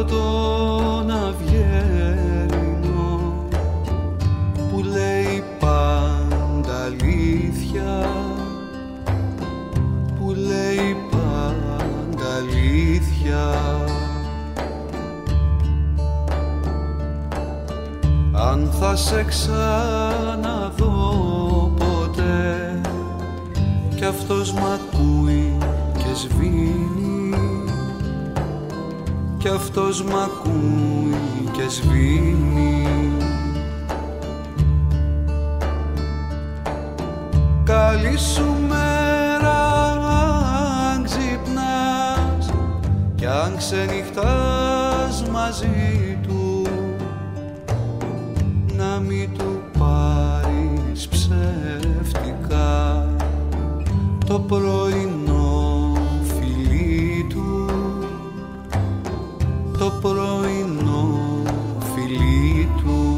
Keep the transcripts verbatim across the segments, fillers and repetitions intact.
τον αυγέρινο που λέει πάντα αλήθεια, που λέει πάντα αλήθεια. Αν θα σε ξαναδώ ποτέ κι αυτός μ' ακούει και σβήνει, κι αυτός μ' ακούει και σβήνει. Καλή σου μέρα αν ξυπνάς κι αν ξενυχτάς μαζί του, να μην του πάρεις ψεύτικα το πρωινό φιλί του, το πρωινό φιλί του.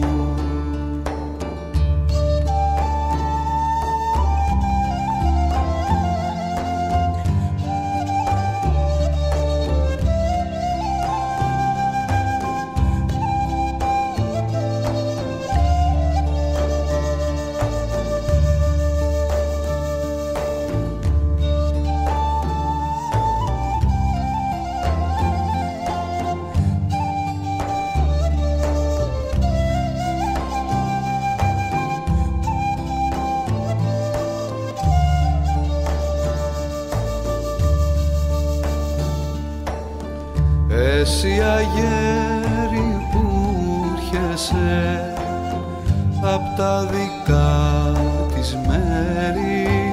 Εσύ αγέρι που έρχεσαι απ' τα δικά της μέρη,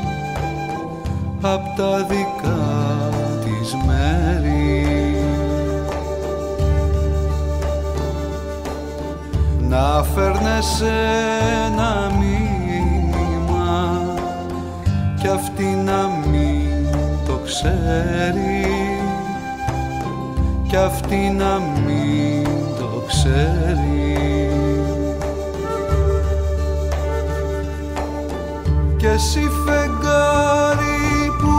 απ' τα δικά της μέρη, να φέρνεσαι ένα μήνυμα κι αυτή να μην το ξέρει, κι αυτή να μην το ξέρει. Κι εσύ φεγγάρι που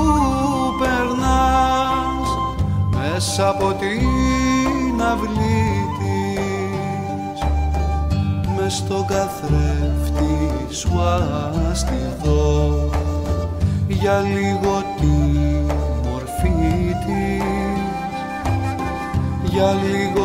περνάς μέσα από την αυλή της, μες στον καθρέφτη σου αστιδώ για λίγο τη μορφή της, για λίγο